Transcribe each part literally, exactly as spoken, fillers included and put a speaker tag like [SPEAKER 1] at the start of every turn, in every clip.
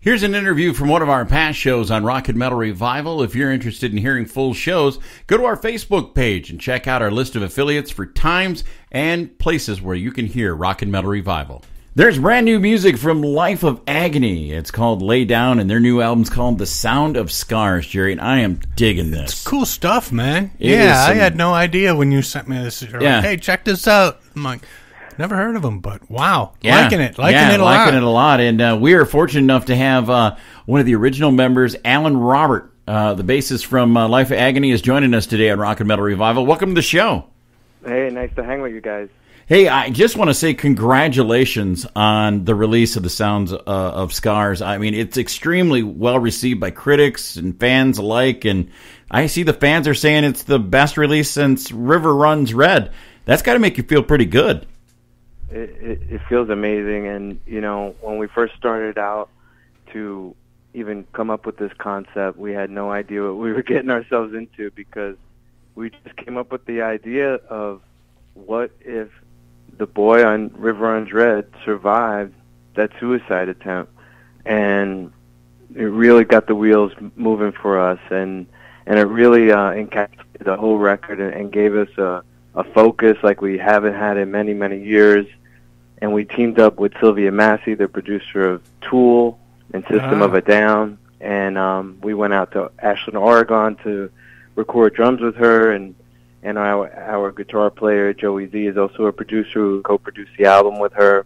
[SPEAKER 1] Here's an interview from one of our past shows on Rock and Metal Revival. If you're interested in hearing full shows, go to our Facebook page and check out our list of affiliates for times and places where you can hear Rock and Metal Revival. There's brand new music from Life of Agony. It's called Lay Down, and their new album's called The Sound of Scars, Jerry, and I am digging this.
[SPEAKER 2] It's cool stuff, man.
[SPEAKER 1] It
[SPEAKER 2] yeah,
[SPEAKER 1] some,
[SPEAKER 2] I had no idea when you sent me this. You're
[SPEAKER 1] yeah.
[SPEAKER 2] like, hey, check this out. I'm like, never heard of them, but wow.
[SPEAKER 1] Yeah.
[SPEAKER 2] Liking it. Liking
[SPEAKER 1] yeah,
[SPEAKER 2] it a
[SPEAKER 1] liking
[SPEAKER 2] lot.
[SPEAKER 1] it a lot. And uh, we are fortunate enough to have uh, one of the original members, Allen-Robert, uh, the bassist from uh, Life of Agony, is joining us today on Rock and Metal Revival. Welcome to the show.
[SPEAKER 3] Hey, nice to hang with you guys.
[SPEAKER 1] Hey, I just want to say congratulations on the release of The Sounds uh, of Scars. I mean, it's extremely well received by critics and fans alike, and I see the fans are saying it's the best release since River Runs Red. That's got to make you feel pretty good.
[SPEAKER 3] It, it, it feels amazing, and, you know, when we first started out to even come up with this concept, we had no idea what we were getting ourselves into, because we just came up with the idea of what if the boy on River Runs Red survived that suicide attempt, and it really got the wheels moving for us, and and it really uh, encapsulated the whole record and, and gave us a, a focus like we haven't had in many, many years. And we teamed up with Sylvia Massey, the producer of Tool and System
[SPEAKER 2] Ah.
[SPEAKER 3] of a Down, and um, we went out to Ashland, Oregon to record drums with her, and And our, our guitar player, Joey Z, is also a producer who co-produced the album with her.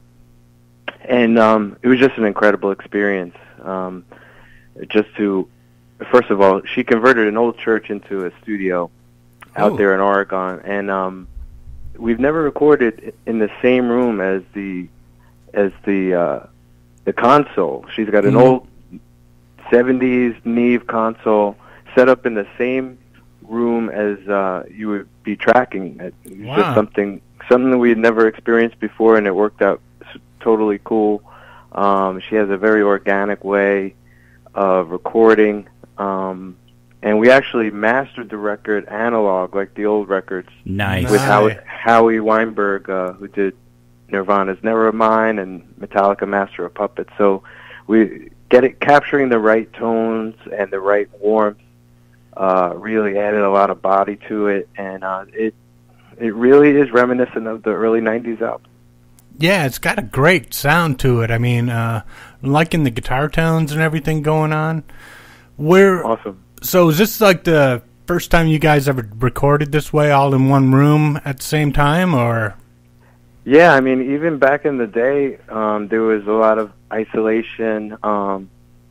[SPEAKER 3] And um, it was just an incredible experience. Um, just to, first of all, she converted an old church into a studio out
[SPEAKER 2] Oh.
[SPEAKER 3] there in Oregon. And um, we've never recorded in the same room as the as the uh, the console. She's got an
[SPEAKER 2] Mm.
[SPEAKER 3] old seventies Neve console set up in the same room as uh, you would be tracking. It was
[SPEAKER 2] Wow.
[SPEAKER 3] just something something that we had never experienced before, and it worked out s- totally cool. Um, she has a very organic way of recording, um, and we actually mastered the record analog, like the old records,
[SPEAKER 1] Nice.
[SPEAKER 3] with
[SPEAKER 2] Nice.
[SPEAKER 3] Howie, Howie Weinberg, uh, who did Nirvana's Nevermind and Metallica Master of Puppets. So we get it capturing the right tones and the right warmth. Uh, really added a lot of body to it, and uh, it it really is reminiscent of the early nineties album.
[SPEAKER 2] Yeah, it's got a great sound to it. I mean, uh, liking the guitar tones and everything going on. Where,
[SPEAKER 3] Awesome.
[SPEAKER 2] So is this like the first time you guys ever recorded this way, all in one room at the same time, or?
[SPEAKER 3] Yeah, I mean, even back in the day, um, there was a lot of isolation um,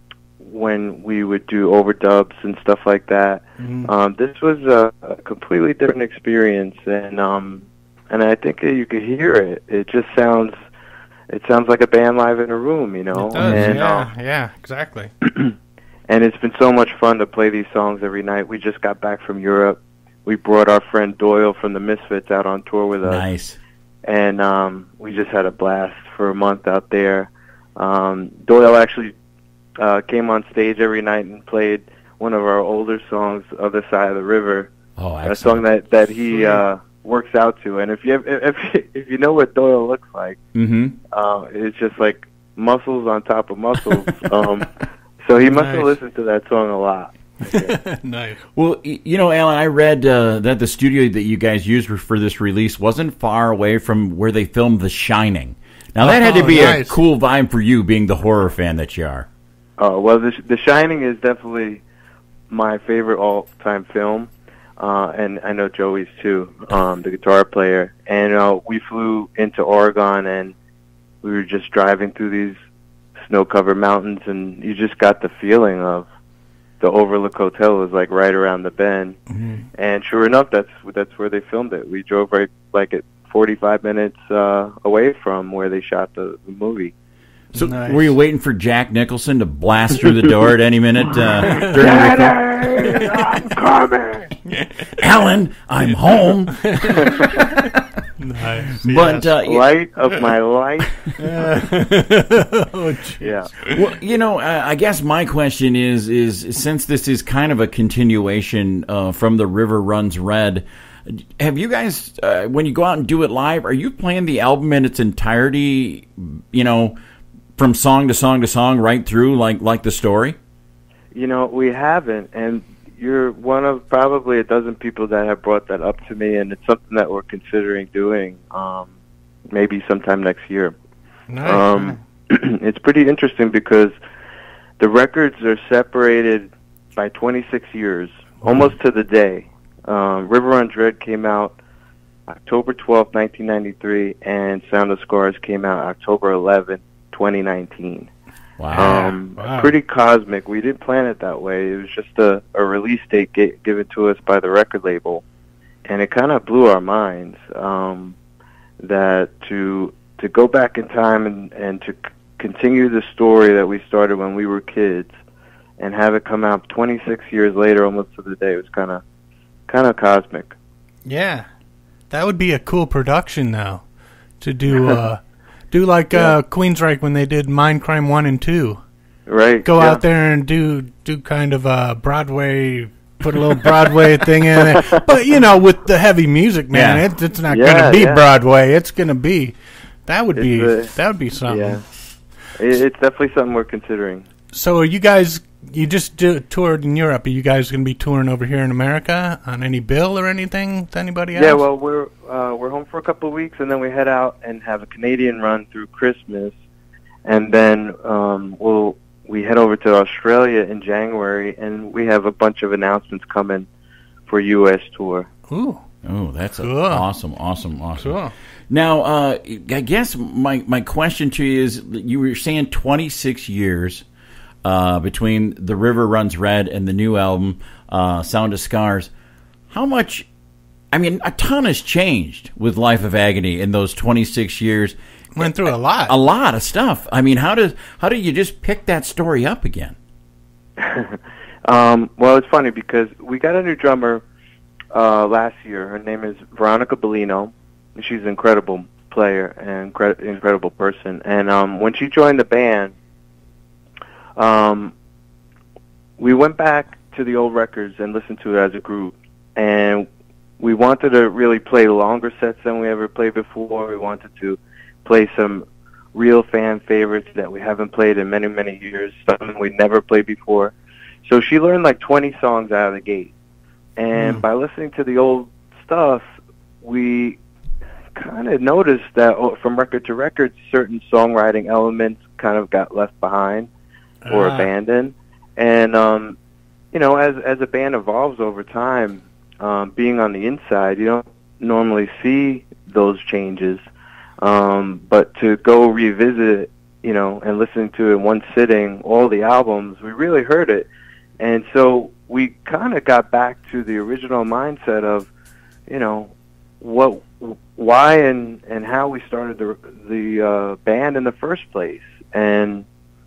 [SPEAKER 3] when we would do overdubs and stuff like that.
[SPEAKER 2] Mhm.
[SPEAKER 3] Um, this was a, a completely different experience, and um, and I think that you could hear it. It just sounds, it sounds like a band live in a room, you know.
[SPEAKER 2] It does,
[SPEAKER 3] and,
[SPEAKER 2] yeah,
[SPEAKER 3] uh,
[SPEAKER 2] yeah, exactly.
[SPEAKER 3] and it's been so much fun to play these songs every night. We just got back from Europe. We brought our friend Doyle from the Misfits out on tour with us.
[SPEAKER 1] Nice.
[SPEAKER 3] And um, we just had a blast for a month out there. Um, Doyle actually uh, came on stage every night and played one of our older songs, Other Side of the River,
[SPEAKER 1] Oh,
[SPEAKER 3] a
[SPEAKER 1] excellent.
[SPEAKER 3] song that, that he uh, works out to. And if you if if you know what Doyle looks like,
[SPEAKER 1] Mm-hmm.
[SPEAKER 3] uh, it's just like muscles on top of muscles. um, so he must have
[SPEAKER 2] Nice.
[SPEAKER 3] listened to that song a lot.
[SPEAKER 2] Nice.
[SPEAKER 1] Well, y- you know, Alan, I read uh, that the studio that you guys used for this release wasn't far away from where they filmed The Shining. Now, that had to
[SPEAKER 2] Oh,
[SPEAKER 1] be
[SPEAKER 2] nice.
[SPEAKER 1] a cool vibe for you, being the horror fan that you are.
[SPEAKER 3] Oh, well, The, The Shining is definitely my favorite all-time film, uh, and I know Joey's too, um, the guitar player. And uh, we flew into Oregon, and we were just driving through these snow-covered mountains, and you just got the feeling of the Overlook Hotel was like right around the bend.
[SPEAKER 2] Mhm.
[SPEAKER 3] And sure enough, that's that's where they filmed it. We drove right like at forty-five minutes uh, away from where they shot the, the movie.
[SPEAKER 1] So,
[SPEAKER 2] Nice.
[SPEAKER 1] were you waiting for Jack Nicholson to blast through the door at any minute uh, during the record?
[SPEAKER 3] I'm coming.
[SPEAKER 1] Alan, I'm home.
[SPEAKER 2] Nice.
[SPEAKER 1] But
[SPEAKER 2] yes.
[SPEAKER 1] uh, y-
[SPEAKER 3] Light of my life.
[SPEAKER 2] oh, geez.
[SPEAKER 3] Yeah.
[SPEAKER 1] well, you know, uh, I guess my question is: is since this is kind of a continuation uh, from the River Runs Red, have you guys, uh, when you go out and do it live, are you playing the album in its entirety? You know, from song to song to song, right through, like like the story?
[SPEAKER 3] You know, we haven't, and you're one of probably a dozen people that have brought that up to me, and it's something that we're considering doing, um, maybe sometime next year.
[SPEAKER 2] Nice.
[SPEAKER 3] Um, it's pretty interesting because the records are separated by twenty-six years, almost to the day. Um, River on Dread came out October twelfth, nineteen ninety-three, and Sound of Scars came out October eleventh, twenty nineteen.
[SPEAKER 1] Wow.
[SPEAKER 3] Um,
[SPEAKER 2] Wow.
[SPEAKER 3] Pretty cosmic. We didn't plan it that way. It was just a, a release date g- given to us by the record label, and it kind of blew our minds um, that to to go back in time and, and to c- continue the story that we started when we were kids and have it come out twenty-six years later, almost to the day, was kind of kind of cosmic.
[SPEAKER 2] Yeah. That would be a cool production, though, to do uh, do like
[SPEAKER 3] Yeah.
[SPEAKER 2] uh, Queensryche when they did Mind Crime one and two.
[SPEAKER 3] Right.
[SPEAKER 2] Go
[SPEAKER 3] yeah.
[SPEAKER 2] out there and do do kind of a Broadway, put a little Broadway thing in there. But, you know, with the heavy music, man,
[SPEAKER 1] Yeah.
[SPEAKER 2] it, it's not
[SPEAKER 3] Yeah,
[SPEAKER 2] going to be
[SPEAKER 3] yeah.
[SPEAKER 2] Broadway. It's going to be, that would
[SPEAKER 3] It's
[SPEAKER 2] be,
[SPEAKER 3] a-
[SPEAKER 2] that would be something.
[SPEAKER 3] Yeah. It, it's definitely something we're considering.
[SPEAKER 2] So are you guys, you just do, toured in Europe. Are you guys going to be touring over here in America on any bill or anything to anybody else?
[SPEAKER 3] Yeah, well, we're uh, we're home for a couple of weeks, and then we head out and have a Canadian run through Christmas, and then um, we'll we head over to Australia in January, and we have a bunch of announcements coming for U S tour.
[SPEAKER 2] Ooh,
[SPEAKER 1] Oh, that's a-
[SPEAKER 2] Cool.
[SPEAKER 1] awesome, awesome, awesome.
[SPEAKER 2] cool.
[SPEAKER 1] Now, uh, I guess my, my question to you is, you were saying twenty-six years uh, between The River Runs Red and the new album, uh, Sound of Scars. How much, I mean, a ton has changed with Life of Agony in those twenty-six years.
[SPEAKER 2] Went through a lot.
[SPEAKER 1] A lot of stuff. I mean, how does how do you just pick that story up again?
[SPEAKER 3] um, well, it's funny because we got a new drummer uh, last year. Her name is Veronica Bellino. She's an incredible player and incre- incredible person. And um, when she joined the band, um, we went back to the old records and listened to it as a group. And we wanted to really play longer sets than we ever played before. We wanted to play some real fan favorites that we haven't played in many, many years, something we never played before. So she learned like twenty songs out of the gate. And
[SPEAKER 2] Mm.
[SPEAKER 3] by listening to the old stuff, we kind of noticed that oh, from record to record, certain songwriting elements kind of got left behind or
[SPEAKER 2] Ah.
[SPEAKER 3] abandoned. And, um, you know, as as a band evolves over time, um, being on the inside, you don't normally see those changes. Um, but to go revisit, you know, and listen to in one sitting all the albums, we really heard it. And so we kind of got back to the original mindset of, you know, what, why and, and how we started the, the uh, band in the first place. And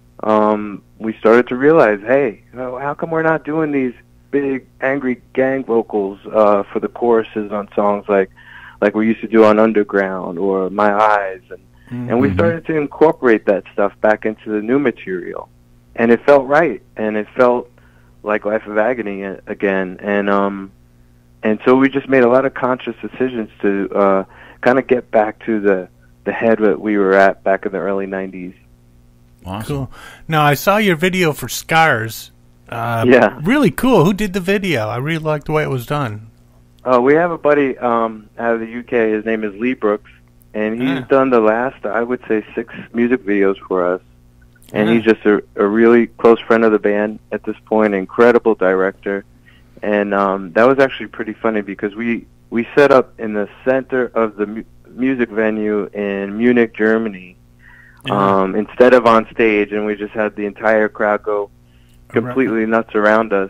[SPEAKER 3] um, we started to realize, hey, how come we're not doing these big, angry gang vocals uh, for the choruses on songs like like we used to do on Underground or My Eyes, and
[SPEAKER 2] Mm-hmm.
[SPEAKER 3] and we started to incorporate that stuff back into the new material, and it felt right, and it felt like Life of Agony again, and um, and so we just made a lot of conscious decisions to uh, kind of get back to the the head that we were at back in the early nineties.
[SPEAKER 1] Awesome.
[SPEAKER 2] Cool. Now, I saw your video for Scars. Uh,
[SPEAKER 3] Yeah.
[SPEAKER 2] Really cool. Who did the video? I really liked the way it was done.
[SPEAKER 3] Uh, we have a buddy um, out of the U K. His name is Lee Brooks, and he's
[SPEAKER 2] Ah.
[SPEAKER 3] done the last, I would say, six music videos for us. And
[SPEAKER 2] Ah.
[SPEAKER 3] he's just a, a really close friend of the band at this point, incredible director. And um, that was actually pretty funny because we, we set up in the center of the mu- music venue in Munich, Germany,
[SPEAKER 2] Yeah.
[SPEAKER 3] um, instead of on stage, and we just had the entire crowd go completely nuts around us.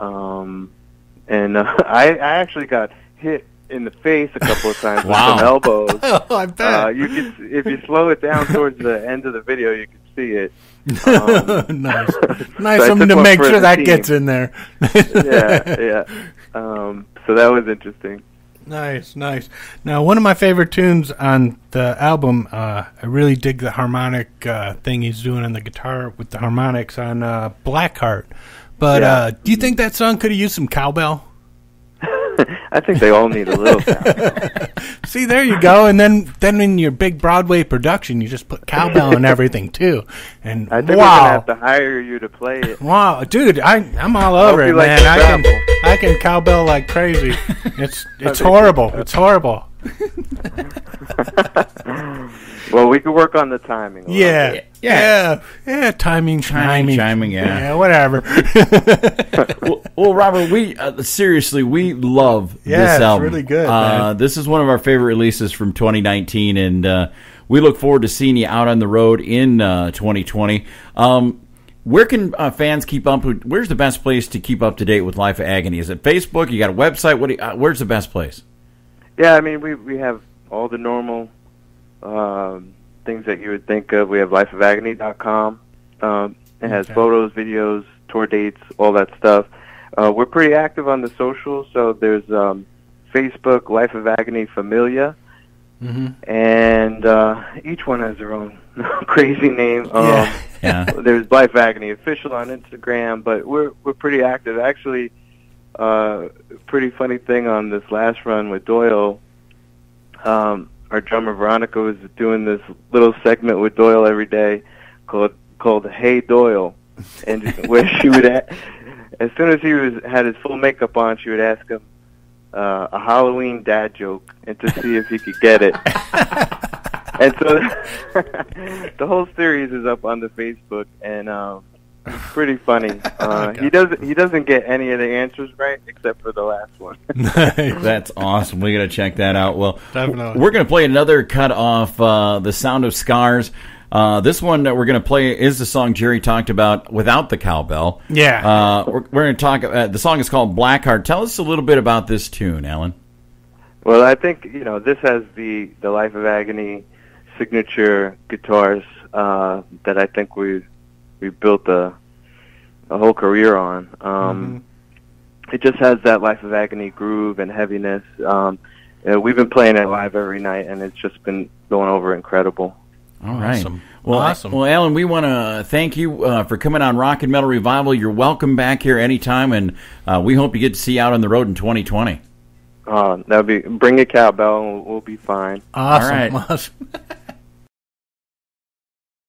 [SPEAKER 3] Um, and uh, I, I actually got hit in the face a couple of times
[SPEAKER 1] Wow.
[SPEAKER 3] with some elbows.
[SPEAKER 2] Oh, I bet.
[SPEAKER 3] Uh, you could, if you slow it down towards the end of the video, you can see it. Um,
[SPEAKER 2] nice.
[SPEAKER 3] so
[SPEAKER 2] Nice
[SPEAKER 3] I
[SPEAKER 2] of them
[SPEAKER 3] took
[SPEAKER 2] to
[SPEAKER 3] one
[SPEAKER 2] make
[SPEAKER 3] for
[SPEAKER 2] sure
[SPEAKER 3] the
[SPEAKER 2] that
[SPEAKER 3] team.
[SPEAKER 2] gets in there.
[SPEAKER 3] yeah, yeah. Um, so that was interesting.
[SPEAKER 2] Nice, nice. Now, one of my favorite tunes on the album, uh, I really dig the harmonic uh, thing he's doing on the guitar with the harmonics on uh, Blackheart. But
[SPEAKER 3] Yeah.
[SPEAKER 2] uh, do you think that song could have used some cowbell?
[SPEAKER 3] I think they all need a little cowbell.
[SPEAKER 2] See, there you go. And then, then in your big Broadway production, you just put cowbell and everything too. And
[SPEAKER 3] I think
[SPEAKER 2] wow,
[SPEAKER 3] we're gonna have to hire you to play it.
[SPEAKER 2] Wow, dude, I I'm all over it,
[SPEAKER 3] like
[SPEAKER 2] man. I can
[SPEAKER 3] travel.
[SPEAKER 2] I can cowbell like crazy. It's it's horrible. It's horrible.
[SPEAKER 3] Well, we could work on the timing. a little
[SPEAKER 2] Yeah,
[SPEAKER 3] bit.
[SPEAKER 2] yeah, yeah, yeah. Timing, chiming,
[SPEAKER 1] chiming, yeah.
[SPEAKER 2] yeah, whatever.
[SPEAKER 1] well, well, Robert, we uh, seriously we love
[SPEAKER 2] Yeah,
[SPEAKER 1] this
[SPEAKER 2] it's
[SPEAKER 1] album.
[SPEAKER 2] really good,
[SPEAKER 1] Uh,
[SPEAKER 2] man.
[SPEAKER 1] this is one of our favorite releases from twenty nineteen, and uh, we look forward to seeing you out on the road in uh, twenty twenty. Um, where can uh, fans keep up? With, where's the best place to keep up to date with Life of Agony? Is it Facebook? You got a website? What? Do you, uh, where's the best place?
[SPEAKER 3] Yeah, I mean, we we have all the normal um, things that you would think of. We have life of agony dot com. Um, it has
[SPEAKER 2] Okay.
[SPEAKER 3] photos, videos, tour dates, all that stuff. Uh, we're pretty active on the socials, so there's um, Facebook, Life of Agony Familia,
[SPEAKER 2] Mm-hmm.
[SPEAKER 3] and uh, each one has their own crazy name. Um,
[SPEAKER 2] Yeah.
[SPEAKER 1] Yeah.
[SPEAKER 3] There's Life of Agony Official on Instagram, but we're we're pretty active. Actually, uh, pretty funny thing on this last run with Doyle. Um, our drummer Veronica was doing this little segment with Doyle every day called called Hey Doyle, and where she would, a- as soon as he was had his full makeup on, she would ask him uh, a Halloween dad joke and to see if he could get it. And so the whole series is up on the Facebook, and um, it's pretty funny. Uh, he doesn't he doesn't get any of the answers right except for the last one.
[SPEAKER 1] That's awesome. We got to check that out. Well,
[SPEAKER 2] Definitely.
[SPEAKER 1] we're going to play another cut off uh, The Sound of Scars. Uh, this one that we're going to play is the song Jerry talked about without the cowbell.
[SPEAKER 2] Yeah.
[SPEAKER 1] Uh, we're we're going to talk. Uh, the song is called Blackheart. Tell us a little bit about this tune, Alan.
[SPEAKER 3] Well, I think, you know, this has the, the Life of Agony signature guitars uh, that I think we we built a a whole career on. Um, mm-hmm. It just has that Life of Agony groove and heaviness. Um, you know, we've been playing it live every night, and it's just been going over incredible.
[SPEAKER 1] All right.
[SPEAKER 2] Awesome.
[SPEAKER 1] Well,
[SPEAKER 2] Awesome.
[SPEAKER 1] well, Alan, we want to thank you uh, for coming on Rock and Metal Revival. You're welcome back here anytime, and uh, we hope you get to see you out on the road in twenty twenty.
[SPEAKER 3] Uh, that'll be bring a cowbell, and we'll, we'll be fine.
[SPEAKER 2] Awesome.
[SPEAKER 1] All right.
[SPEAKER 2] Awesome.